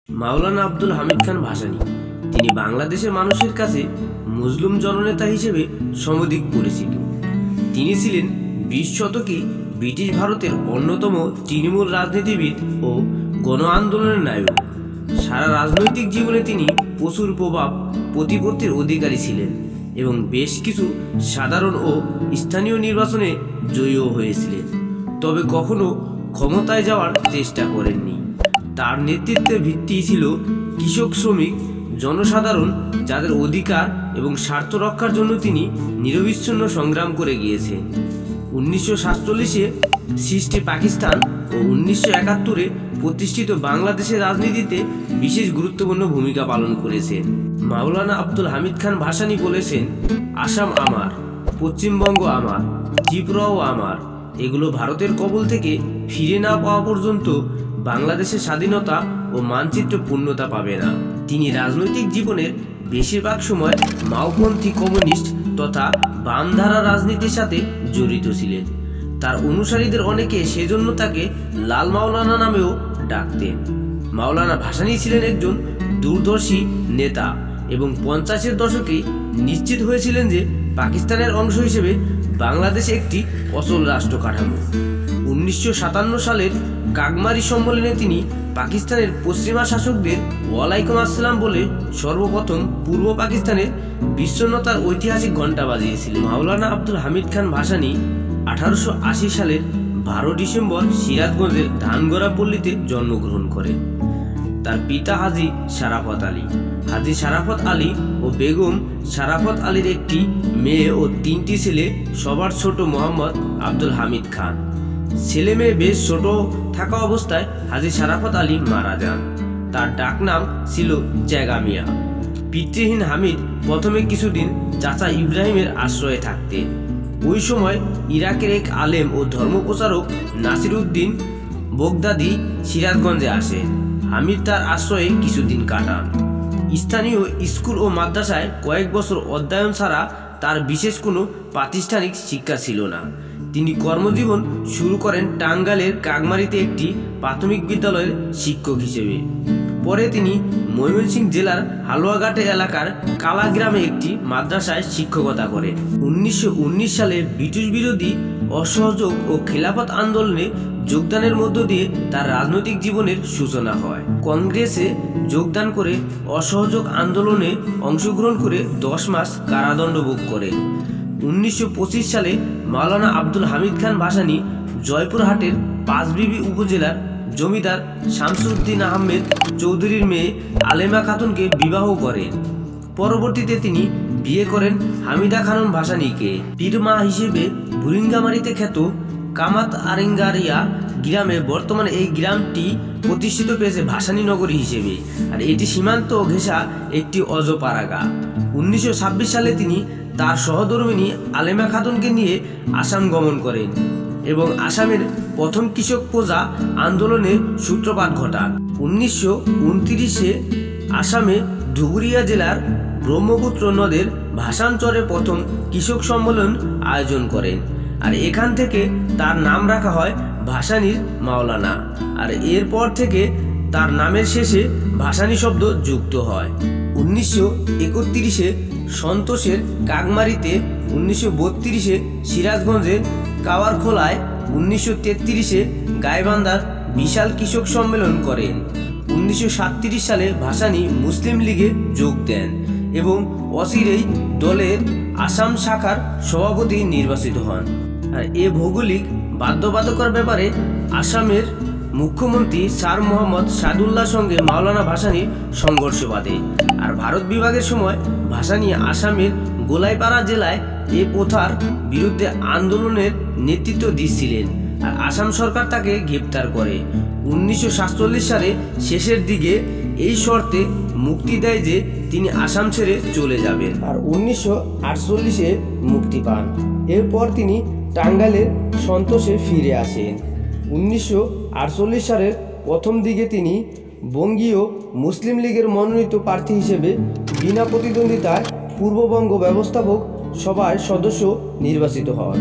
মাওলানা আব্দুল হামিদ খান ভাসানী তিনি বাংলাদেশের মানুষের কাছে মুসলিম জননেতা হিসেবে সমধিক পরিচিত। তিনি ছিলেন 20 শতকে ব্রিটিশ ভারতের অন্যতম তৃণমূল রাজনীতিবিদ ও গণ আন্দোলনের নায়ক। সারা রাজনৈতিক জীবনে তিনি প্রচুর প্রভাব প্রতিপত্তির অধিকারী ছিলেন এবং বেশ কিছু সাধারণ ও স্থানীয় নির্বাচনে জয়ীও হয়েছিলেন, তবে কখনো ক্ষমতায় যাওয়ার চেষ্টা করেননি। তার নেতৃত্বের ভিত্তি ছিল কৃষক, শ্রমিক, জনসাধারণ, যাদের অধিকার এবং স্বার্থ রক্ষার জন্য তিনি নিরবিচ্ছিন্ন সংগ্রাম করে গিয়েছেন। 1947-এ সৃষ্ট পাকিস্তান ও 1971-এ প্রতিষ্ঠিত বাংলাদেশের রাজনীতিতে বিশেষ গুরুত্বপূর্ণ ভূমিকা পালন করেছেন। মাওলানা আব্দুল হামিদ খান ভাসানী বলেছেন, আসাম আমার, পশ্চিমবঙ্গ আমার, ত্রিপুরাও আমার। এগুলো ভারতের কবল থেকে ফিরে না পাওয়া পর্যন্ত বাংলাদেশের স্বাধীনতা ও মানচিত্র পূর্ণতা পাবে না। তিনি রাজনৈতিক জীবনের বেশিরভাগ সময় মাওপন্থী, কমিউনিস্ট তথা বামধারা রাজনীতির সাথে জড়িত ছিলেন। তার অনুসারীদের অনেকে সেজন্য তাকে লাল মাওলানা নামেও ডাকতেন। মাওলানা ভাসানী ছিলেন একজন দূরদর্শী নেতা এবং 50-এর দশকে নিশ্চিত হয়েছিলেন যে পাকিস্তানের অংশ হিসেবে বাংলাদেশ একটি অচল রাষ্ট্র কাঠামো। 1957 সালের কাগমারি সম্মেলনে তিনি পাকিস্তানের পশ্চিমা শাসকদের ওয়ালাইকুম আসসালাম বলে সর্বপ্রথম পূর্ব পাকিস্তানের বিচ্ছিন্নতার ঐতিহাসিক ঘণ্টা বাজিয়েছিলেন। মাওলানা আব্দুল হামিদ খান ভাসানী 1880 সালের 12 ডিসেম্বর সিরাজগঞ্জের ধানগড়া পল্লীতে জন্মগ্রহণ করেন। তার পিতা হাজী শারাফত আলী। হাজী শারাফত আলী ও বেগম শারাফত আলীর একটি মেয়ে ও 3টি ছেলে। সবার ছোট মোহাম্মদ আব্দুল হামিদ খান। ছেলে মেয়ে বেশ ছোট থাকা অবস্থায় হাজী শারাফত আলী মারা যান। তার ডাকনাম ছিল জাগামিয়া। পিতৃহীন হামিদ প্রথমে কিছুদিন চাচা ইব্রাহিমের আশ্রয়ে থাকতেন। ওই সময় ইরাকের এক আলেম ও ধর্মপ্রচারক নাসির উদ্দিন বগদাদি সিরাজগঞ্জে আসে। হামিদ তার আশ্রয়ে কিছুদিন কাটান। স্থানীয় স্কুল ও মাদ্রাসায় কয়েক বছর অধ্যয়ন ছাড়া তার বিশেষ কোনো প্রাতিষ্ঠানিক শিক্ষা ছিল না। তিনি কর্মজীবন শুরু করেন টাঙ্গাইলের কাগমারিতে একটি প্রাথমিক বিদ্যালয়ের শিক্ষক হিসেবে। পরে তিনি ময়মনসিংহ জেলার হালুয়াঘাটে এলাকার কালা গ্রামে একটি মাদ্রাসায় শিক্ষকতা করেন। 1919 সালে ব্রিটিশ বিরোধী অসহযোগ ও খেলাফত আন্দোলনে যোগদানের মধ্য দিয়ে তার রাজনৈতিক জীবনের সূচনা হয়। কংগ্রেসে যোগদান করে অসহযোগ আন্দোলনে অংশগ্রহণ করে 10 মাস কারাদণ্ড ভোগ করেন। 1925 সালে মাওলানা আব্দুল হামিদ খান ভাসানী জয়পুরহাটের পাঁচবিবি উপজেলার জমিদার শামসুদ্দিন আহমেদ চৌধুরীর মেয়ে আলেমা খাতুনকে বিবাহ করেন। পরবর্তীতে তিনি বিয়ে করেন হামিদা খানম ভাসানীকে। পীরমা হিসেবে বুরিঙ্গামারিতে খ্যাত কামাত আরেঙ্গারিয়া গ্রামে। বর্তমানে এই গ্রামটি প্রতিষ্ঠিত পেয়েছে ভাসানী নগরী হিসেবে, আর এটি সীমান্ত ঘেঁষা একটি অজপাড়াগা। 1926 সালে তিনি তার সহধর্মিণী আলেমা খাতুনকে নিয়ে আসাম গমন করেন এবং আসামের প্রথম কৃষক প্রজা আন্দোলনের সূত্রপাত ঘটান। 1929-এ আসামে ধুবুরিয়া জেলার ব্রহ্মপুত্র নদের ভাসানচরে প্রথম কৃষক সম্মেলন আয়োজন করেন, আর এখান থেকে তার নাম রাখা হয় ভাসানীর মাওলানা। আর এরপর থেকে তার নামের শেষে ভাসানী শব্দ যুক্ত হয়। 1931-এ সন্তোষের কাগমারিতে, 1932-এ সিরাজগঞ্জের কাওয়ারখোলায়, 1933-এ গাইবান্ধার বিশাল কৃষক সম্মেলন করেন। 1937 সালে ভাসানী মুসলিম লীগে যোগ দেন এবং অচিরেই দলের আসাম শাখার সভাপতি নির্বাচিত হন। আর এ ভৌগোলিক বাধ্যবাধকতার ব্যাপারে আসামের মুখ্যমন্ত্রী স্যার মোহাম্মদ সাদুল্লাহর সঙ্গে মাওলানা ভাসানীর সংঘর্ষ বাধে। আর ভারত বিভাগের সময় ভাসানী আসামের গোলাইপাড়া জেলায় এ প্রথার বিরুদ্ধে আন্দোলনের নেতৃত্ব দিচ্ছিলেন, আর আসাম সরকার তাকে গ্রেপ্তার করে। 1947 সালে শেষের দিকে এই শর্তে মুক্তি দেয় যে তিনি আসাম ছেড়ে চলে যাবেন, আর 1948-এ মুক্তি পান। এরপর তিনি টাঙ্গাইলের সন্তোষে ফিরে আসেন। 1948 সালের প্রথম দিকে তিনি বঙ্গীয় মুসলিম লীগের মনোনীত প্রার্থী হিসেবে বিনা প্রতিদ্বন্দ্বিতায় পূর্ববঙ্গ ব্যবস্থাপক সভার সদস্য নির্বাচিত হন।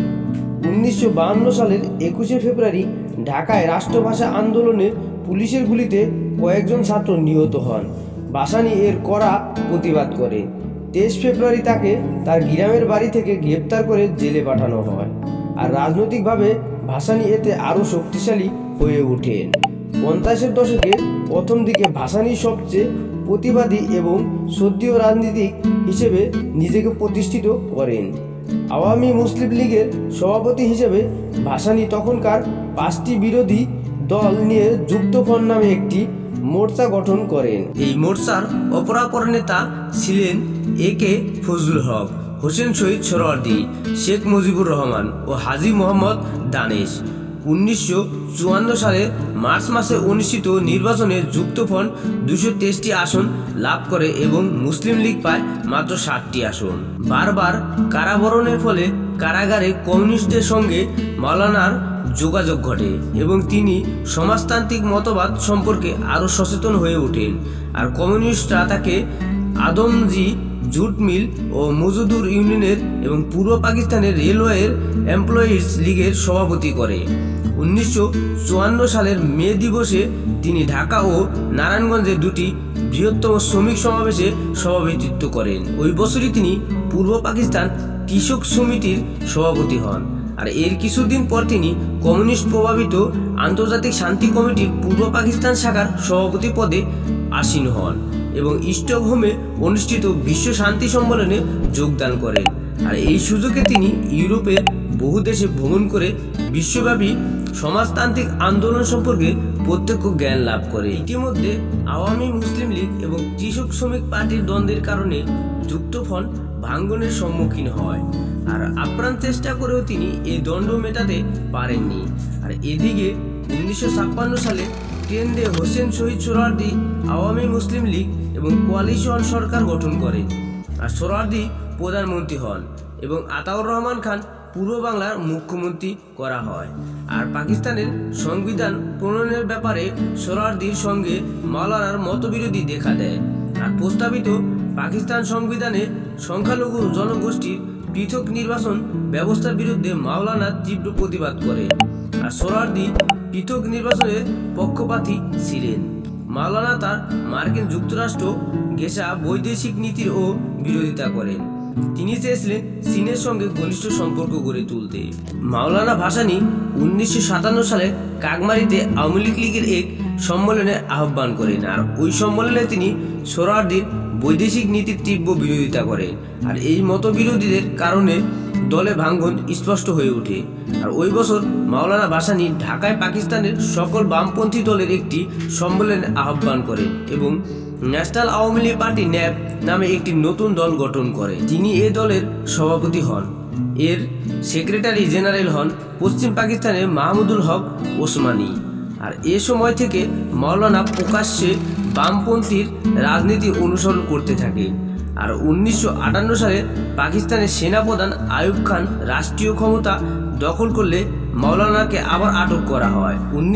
1952 সালের 21শে ফেব্রুয়ারি ঢাকায় রাষ্ট্রভাষা আন্দোলনে পুলিশের গুলিতে কয়েকজন ছাত্র নিহত হন। ভাসানী এর কড়া প্রতিবাদ করে। 23 ফেব্রুয়ারি তাকে তার গ্রামের বাড়ি থেকে গ্রেপ্তার করে জেলে পাঠানো হয়। আর রাজনৈতিকভাবে ভাসানী এতে আরও শক্তিশালী হয়ে ওঠেন। 50-এর দশকের প্রথম দিকে ভাসানী সবচেয়ে প্রতিবাদী এবং শ্রদ্ধেয় রাজনীতিক হিসেবে নিজেকে প্রতিষ্ঠিত করেন। আওয়ামী মুসলিম লীগের সভাপতি হিসেবে ভাসানী তখনকার 5টি বিরোধী দল নিয়ে যুক্তফ্রন্ট নামে একটি মোর্চা গঠন করেন। এই মোর্চার অপরাপর নেতা ছিলেন একে ফজলুল হক, হোসেন শহীদ সোহরাওয়ার্দী, শেখ মুজিবুর রহমান ও হাজী মোহাম্মদ দানেশ। 1954 সালে মার্চ মাসে অনুষ্ঠিত নির্বাচনে যুক্তফ্রন্ট 223টি আসন লাভ করে এবং মুসলিম লীগ পায় মাত্র 60টি আসন। বারবার কারাবরণের ফলে কারাগারে কমিউনিস্টদের সঙ্গে মাওলানার যোগাযোগ ঘটে এবং তিনি সমাজতান্ত্রিক মতবাদ সম্পর্কে আরও সচেতন হয়ে ওঠেন। আর কমিউনিস্টরা তাকে আদমজি জুট মিল ও মজদুর ইউনিয়নের এবং পূর্ব পাকিস্তানের রেলওয়ের এমপ্লয়িজ লীগের সভাপতি করে। 1954 সালের মে দিবসে তিনি ঢাকা ও নারায়ণগঞ্জে দুটি বৃহত্তম শ্রমিক সমাবেশে সভাপতিত্ব করেন। ওই বছরই তিনি পূর্ব পাকিস্তান কৃষক সমিতির সভাপতি হন। আর এর কিছুদিন পর তিনি কমিউনিস্ট প্রভাবিত আন্তর্জাতিক শান্তি কমিটির পূর্ব পাকিস্তান শাখার সভাপতি পদে আসীন হন এবং স্টকহোমে অনুষ্ঠিত বিশ্ব শান্তি সম্মেলনে যোগদান করেন। আর এই সুযোগে তিনি ইউরোপের বহু দেশে ভ্রমণ করে বিশ্বব্যাপী সমাজতান্ত্রিক আন্দোলন সম্পর্কে প্রত্যক্ষ জ্ঞান লাভ করে। ইতিমধ্যে আওয়ামী মুসলিম লীগ এবং কৃষক শ্রমিক পার্টির দ্বন্দ্বের কারণে যুক্তফ্রন্ট ভাঙ্গনের সম্মুখীন হয়। আর আপ্রাণ চেষ্টা করেও তিনি এই দ্বন্দ্ব মেটাতে পারেননি। আর এদিকে 1956 সালে কেন্দ্রে হোসেন শহীদ সোহরাওয়ার্দী আওয়ামী মুসলিম লীগ এবং কোয়ালিশন সরকার গঠন করেন। আর সোহরাওয়ার্দী প্রধানমন্ত্রী হন এবং আতাউর রহমান খান পূর্ব বাংলার মুখ্যমন্ত্রী করা হয়। আর পাকিস্তানের সংবিধান প্রণয়নের ব্যাপারে সোহরাওয়ার্দীর সঙ্গে মাওলানার মতবিরোধী দেখা দেয়। আর প্রস্তাবিত পাকিস্তান সংবিধানে সংখ্যালঘু জনগোষ্ঠীর পৃথক নির্বাচন ব্যবস্থার বিরুদ্ধে মাওলানা তীব্র প্রতিবাদ করে। আর সোহরাওয়ার্দী পৃথক নির্বাচনের পক্ষপাতী ছিলেন। মাওলানা তার মার্কিন যুক্তরাষ্ট্র ঘেঁষা বৈদেশিক নীতির ও বিরোধিতা করেন। তিনি চেয়েছিলেন চীনের সঙ্গে ঘনিষ্ঠ সম্পর্ক গড়ে তুলতে। মাওলানা ভাসানী 1957 সালে কাকমারিতে আওয়ামী লীগের এক সম্মেলনে আহ্বান করেন। আর ওই সম্মেলনে তিনি সোহরাওয়ার্দীর বৈদেশিক নীতির তীব্র বিরোধিতা করেন। আর এই মতবিরোধীদের কারণে দলে ভাঙ্গন স্পষ্ট হয়ে ওঠে। আর ওই বছর মাওলানা ভাসানী ঢাকায় পাকিস্তানের সকল বামপন্থী দলের একটি সম্মেলনে আহ্বান করেন এবং national Awami league party NAP নামে একটি নতুন দল গঠন করে। তিনি এ দলের সভাপতি হন। এর সেক্রেটারি জেনারেল হন পশ্চিম পাকিস্তানের মাহমুদুল হক ওসমানী। আর এ সময় থেকে মাওলানা প্রকাশ্যে বামপন্থীর রাজনীতি অনুসরণ করতে থাকে। আর 1958 সালে পাকিস্তানের সেনাপ্রধান আইয়ুব খান রাষ্ট্রীয় ক্ষমতা দখল করলে মাওলানাকে আবার আটক করা হয়।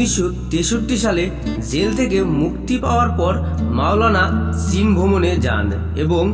1963 সালে জেল থেকে মুক্তি পাওয়ার পর মাওলানা চীন ভ্রমণে যান এবং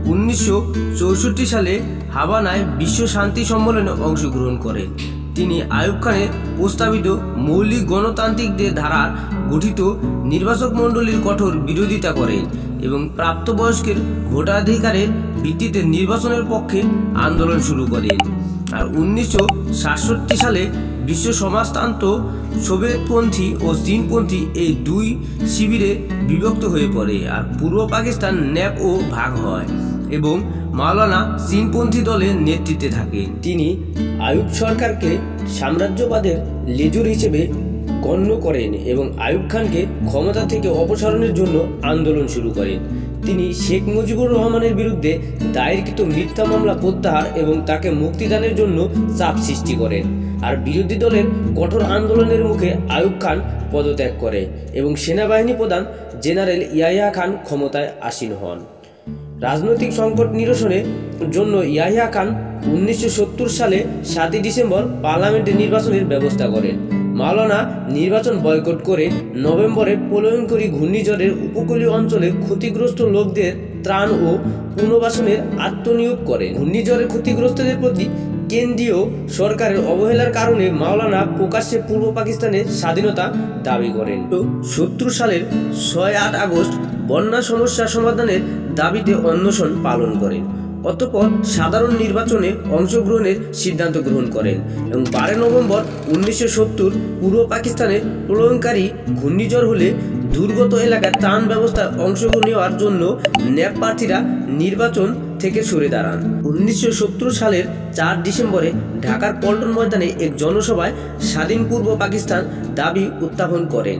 1964 সালে হাভানায় বিশ্ব শান্তি সম্মেলনে অংশগ্রহণ করেন। তিনি আইয়ুব খানের প্রস্তাবিত মৌলিক গণতান্ত্রিকদের দ্বারা গঠিত নির্বাচক মণ্ডলীর কঠোর বিরোধিতা করেন এবং প্রাপ্তবয়স্কের ভোটাধিকারের ভিত্তিতে নির্বাচনের পক্ষে আন্দোলন শুরু করেন। আর 1967 সালে বিশ্ব সমাজতন্ত্র সোভিয়েতপন্থী ও চীনপন্থী এই দুই শিবিরে বিভক্ত হয়ে পড়ে। আর পূর্ব পাকিস্তান ন্যাপ ও ভাগ হয় এবং মাওলানা চীনপন্থী দলের নেতৃত্বে থাকেন। তিনি আইয়ুব সরকারকে সাম্রাজ্যবাদের লেজুর হিসেবে গণ্য করেন এবং আইয়ুব খানকে ক্ষমতা থেকে অপসারণের জন্য আন্দোলন শুরু করেন। তিনি শেখ মুজিবুর রহমানের বিরুদ্ধে দায়েরকৃত মিথ্যা মামলা প্রত্যাহার এবং তাকে মুক্তিদানের জন্য চাপ সৃষ্টি করেন। আর বিরোধী দলের কঠোর আন্দোলনের মুখে আইয়ুব খান পদত্যাগ করে এবং সেনাবাহিনী প্রধান জেনারেল ইয়াহিয়া খান ক্ষমতায় আসীন হন। রাজনৈতিক সংকট নিরসনের জন্য ইয়াহিয়া খান 1970 সালে 7 ডিসেম্বর পার্লামেন্টে নির্বাচনের ব্যবস্থা করেন। মাওলানা নির্বাচন বয়কট করে নভেম্বরে প্রলয়ঙ্করী ঘূর্ণিঝড়ের উপকূলীয় অঞ্চলে ক্ষতিগ্রস্ত লোকদের ত্রাণ ও পুনর্বাসনের আত্মনিয়োগ করেন। ঘূর্ণিঝড়ের ক্ষতিগ্রস্তদের প্রতি কেন্দ্রীয় সরকারের অবহেলার কারণে মাওলানা প্রকাশ্যে পূর্ব পাকিস্তানের স্বাধীনতা দাবি করেন। 70 সালের 6-8 আগস্ট বন্যা সমস্যা সমাধানের দাবিতে অনশন পালন করেন। অতঃপর সাধারণ নির্বাচনে অংশগ্রহণের সিদ্ধান্ত গ্রহণ করেন এবং 12 নভেম্বর 1970 পূর্ব পাকিস্তানে প্রলয়ঙ্কারী ঘূর্ণিঝড় হলে দুর্গত এলাকার ত্রাণ ব্যবস্থায় অংশগ্রহণ নেওয়ার জন্য ন্যাপ প্রার্থীরা নির্বাচন থেকে সরে দাঁড়ান। 1970 সালের 4 ডিসেম্বরে ঢাকার পল্টন ময়দানে এক জনসভায় স্বাধীন পূর্ব পাকিস্তান দাবি উত্থাপন করেন।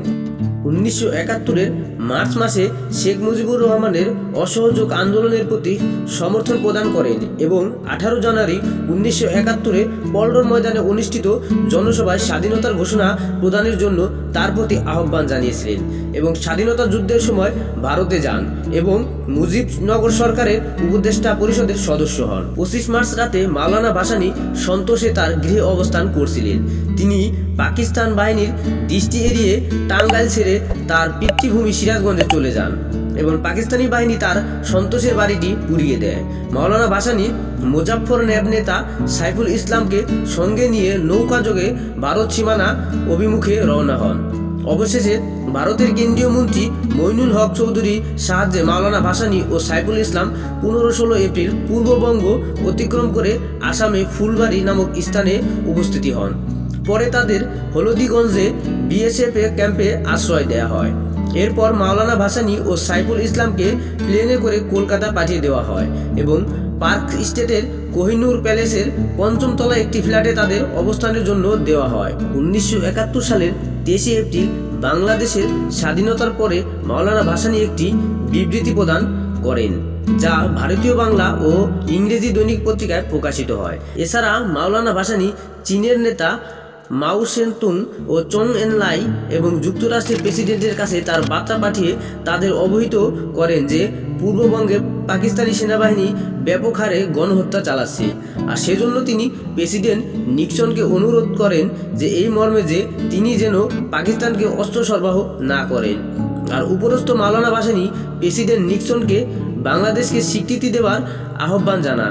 1971-এর মার্চ মাসে শেখ মুজিবুর রহমানের অসহযোগ আন্দোলনের প্রতি সমর্থন প্রদান করেন এবং 18 জানুয়ারি 1971-এ পল্টন ময়দানে অনুষ্ঠিত জনসভায় স্বাধীনতার ঘোষণা প্রদানের জন্য তার প্রতি আহ্বান জানিয়েছিলেন এবং স্বাধীনতা যুদ্ধের সময় ভারতে যান এবং মুজিবনগর সরকারের উপদেষ্টা পরিষদের সদস্য হন। 25 মার্চ রাতে মাওলানা ভাসানী সন্তোষে তার গৃহে অবস্থান করছিলেন। তিনি পাকিস্তান বাহিনীর দৃষ্টি এড়িয়ে টাঙ্গাইল ছেড়ে তার পিতৃভূমি সিরাজগঞ্জে চলে যান এবং পাকিস্তানি বাহিনী তার সন্তোষের বাড়িটি পুড়িয়ে দেয়। মাওলানা ভাসানী মুজাফফর ন্যাব নেতা সাইফুল ইসলামকে সঙ্গে নিয়ে নৌকাযোগে ভারত সীমানা অভিমুখে রওনা হন। অবশেষে ভারতের কেন্দ্রীয় মন্ত্রী মইনুল হক চৌধুরীর সাহায্যে মাওলানা ভাসানী ও সাইফুল ইসলাম 15-16 এপ্রিল পূর্ববঙ্গ অতিক্রম করে আসামে ফুলবাড়ি নামক স্থানে উপস্থিত হন। পরে তাদের হলদিগঞ্জে বিএসএফ ক্যাম্পে আশ্রয় দেওয়া হয়। এরপর মাওলানা ভাসানী ও সাইফুল ইসলামকে প্লেনে করে কলকাতা পাঠিয়ে দেওয়া হয় এবং পার্ক স্ট্রিটের কোহিনূর প্যালেসের 5ম তলায় একটি ফ্ল্যাটে তাদের অবস্থানের জন্য দেওয়া হয়। 1971 সালের 23 এপ্রিল বাংলাদেশের স্বাধীনতার পরে মাওলানা ভাসানী একটি বিবৃতি প্রদান করেন যা ভারতীয় বাংলা ও ইংরেজি দৈনিক পত্রিকায় প্রকাশিত হয়। এছাড়া মাওলানা ভাসানী চীনের নেতা মাও সেতুং ও চং এনলাই এবং যুক্তরাষ্ট্রের প্রেসিডেন্টের কাছে তার বার্তা পাঠিয়ে তাদের অবহিত করেন যে পূর্ববঙ্গে পাকিস্তানি সেনাবাহিনী ব্যাপক হারে গণহত্যা চালাচ্ছে আর সেজন্য তিনি প্রেসিডেন্ট নিক্সনকে অনুরোধ করেন যে এই মর্মে যে তিনি যেন পাকিস্তানকে অস্ত্র সরবরাহ না করেন। আর উপরস্থ মাওলানা ভাসানী প্রেসিডেন্ট নিক্সনকে বাংলাদেশকে স্বীকৃতি দেওয়ার আহ্বান জানান।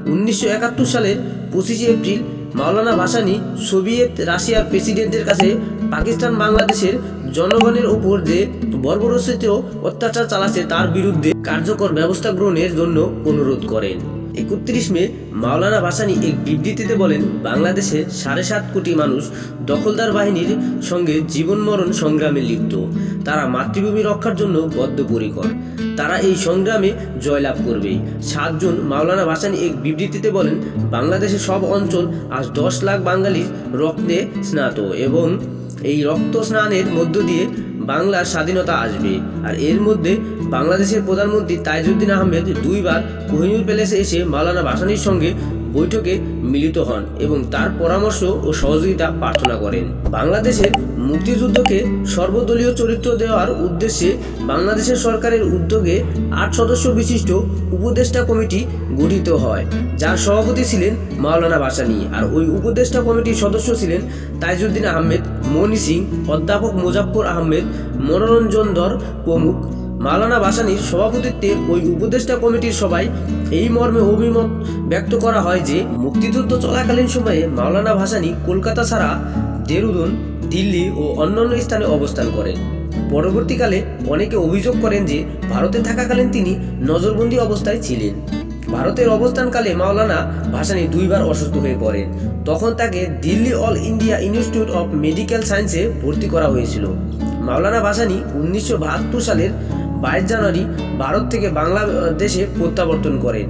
1971 সালের 25 এপ্রিল মাওলানা ভাসানী সোভিয়েত রাশিয়ার প্রেসিডেন্টের কাছে পাকিস্তান বাংলাদেশের জনগণের উপর যে বর্বরোচিত অত্যাচার চালাচ্ছে তার বিরুদ্ধে কার্যকর ব্যবস্থা গ্রহণের জন্য অনুরোধ করেন। 31 মে মাওলানা ভাসানী এক বিবৃতিতে বলেন, বাংলাদেশে 7.5 কোটি মানুষ দখলদার বাহিনীর সঙ্গে জীবন মরণ সংগ্রামে লিপ্ত। তারা মাতৃভূমি রক্ষার জন্য বদ্ধপরিকর। তারা এই সংগ্রামে জয়লাভ করবে। 7 জুন মাওলানা ভাসানী এক বিবৃতিতে বলেন, বাংলাদেশের সব অঞ্চল আজ 10 লাখ বাঙালির রক্তে স্নাত এবং এই রক্ত স্নানের মধ্য দিয়ে বাংলার স্বাধীনতা আসবে। আর এর মধ্যে বাংলাদেশের প্রধানমন্ত্রী তাজউদ্দিন আহমেদ 2 বার কোহিনূর প্যালেসে এসে মাওলানা ভাসানীর সঙ্গে বৈঠকে মিলিত হন এবং তার পরামর্শ ও সহযোগিতা প্রার্থনা করেন। বাংলাদেশের মুক্তিযুদ্ধকে সর্বদলীয় চরিত্র দেওয়ার উদ্দেশ্যে বাংলাদেশের সরকারের উদ্যোগে 8 সদস্য বিশিষ্ট উপদেষ্টা কমিটি গঠিত হয়, যার সভাপতি ছিলেন মাওলানা ভাসানী। আর ওই উপদেষ্টা কমিটির সদস্য ছিলেন তাজউদ্দিন আহমেদ, মনি সিং, অধ্যাপক মুজাফফর আহমেদ, মনোরঞ্জন ধর প্রমুখ। মাওলানা ভাসানীর সভাপতিত্বে ওই উপদেষ্টা কমিটির সভায় এই মর্মে অভিমত ব্যক্ত করা হয় যে মুক্তিযুদ্ধ চলাকালীন সময়ে মাওলানা ভাসানী কলকাতা ছাড়া দেহরাদুন, দিল্লি ও অন্যান্য স্থানে অবস্থান করেন। পরবর্তীকালে অনেকে অভিযোগ করেন যে ভারতে থাকাকালীন তিনি নজরবন্দি অবস্থায় ছিলেন। ভারতের অবস্থানকালে মাওলানা ভাসানী 2 বার অসুস্থ হয়ে পড়েন। তখন তাকে Delhi all India institute of medical সায়েন্সে ভর্তি করা হয়েছিল। মাওলানা ভাসানী 1972 সালের 22 জানুয়ারি ভারত থেকে বাংলাদেশে প্রত্যাবর্তন করেন।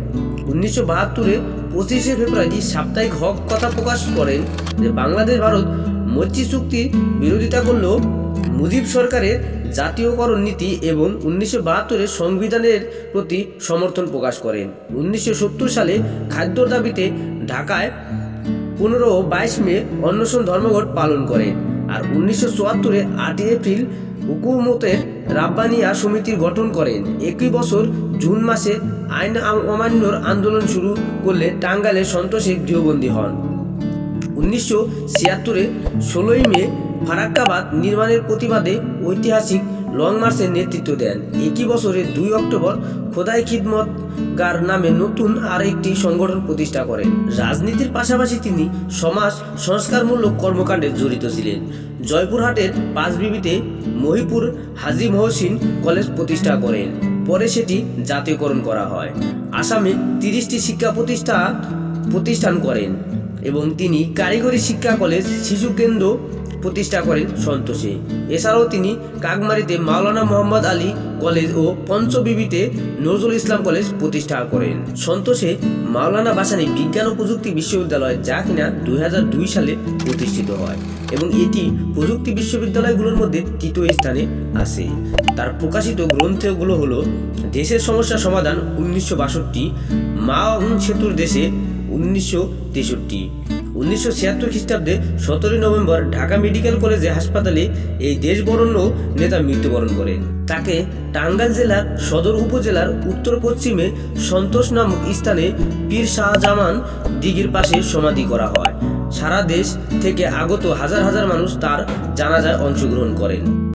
1972-এ 25 ফেব্রুয়ারি সাপ্তাহিক হক কথা প্রকাশ করেন যে বাংলাদেশ ভারত মৈত্রী চুক্তির বিরোধিতা করলেও মুজিব সরকারের জাতীয়করণ নীতি এবং 1972-এর সংবিধানের প্রতি সমর্থন প্রকাশ করেন। 1970 সালে খাদ্যর দাবিতে ঢাকায় 15 ও 22 মে অনশন ধর্মঘট পালন করেন। আর 1974-এ 8 এপ্রিল হুকুমতের রাব্বানিয়া সমিতির গঠন করেন। একই বছর জুন মাসে আইন অমান্যর আন্দোলন শুরু করলে টাঙ্গাইলের সন্তোষে গৃহবন্দী হন। 1976-এ 16 মে ফারাক্কাবাদ নির্মাণের প্রতিবাদে ঐতিহাসিক লং মার্চের নেতৃত্ব দেন। একই বছরের 2 অক্টোবর খোদাই খিদমত গার নামে নতুন আরেকটি সংগঠন প্রতিষ্ঠা করেন। রাজনীতির পাশাপাশি তিনি সমাজ সংস্কারমূলক কর্মকাণ্ডে জড়িত ছিলেন। জয়পুরহাটের পাঁচবিবিতে মহিপুর হাজী মহসিন কলেজ প্রতিষ্ঠা করেন। পরে সেটি জাতীয়করণ করা হয়। আসামে 30টি শিক্ষা প্রতিষ্ঠান করেন এবং তিনি কারিগরি শিক্ষা কলেজ, শিশু কেন্দ্র প্রতিষ্ঠা করেন সন্তোষে। এছাড়াও তিনি কাকমারিতে মাওলানা মোহাম্মদ আলী কলেজ ও পঞ্চবিবিতে নজরুল ইসলাম কলেজ প্রতিষ্ঠা করেন। সন্তোষে মাওলানা ভাসানী বিজ্ঞান ও প্রযুক্তি বিশ্ববিদ্যালয়, যা কিনা 2002 সালে প্রতিষ্ঠিত হয় এবং এটি প্রযুক্তি বিশ্ববিদ্যালয়গুলোর মধ্যে তৃতীয় স্থানে আছে। তার প্রকাশিত গ্রন্থগুলো হলো দেশের সমস্যা সমাধান 1962, মা সেতুর দেশে 1963। 1976 খ্রিস্টাব্দে 17 নভেম্বর ঢাকা মেডিকেল কলেজে হাসপাতালে এই দেশবরেণ্য নেতা মৃত্যুবরণ করেন। তাকে টাঙ্গাইল জেলার সদর উপজেলার উত্তর পশ্চিমে সন্তোষ নামক স্থানে পীর শাহজামান দিঘির পাশে সমাধি করা হয়। সারা দেশ থেকে আগত হাজার হাজার মানুষ তার জানাজায় অংশগ্রহণ করেন।